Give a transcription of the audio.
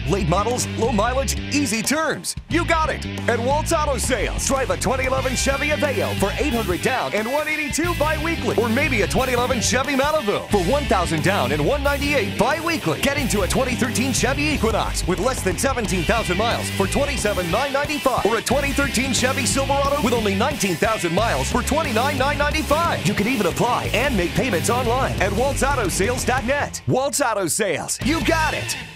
Late models, low mileage, easy terms. You got it at Walts Auto Sales. Drive a 2011 Chevy Aveo for $800 down and $182 bi-weekly. Or maybe a 2011 Chevy Malibu for $1,000 down and $198 bi-weekly. Get into a 2013 Chevy Equinox with less than 17,000 miles for $27,995. Or a 2013 Chevy Silverado with only 19,000 miles for $29,995. You can even apply and make payments online at waltsautosales.net. Walts Auto Sales. You got it.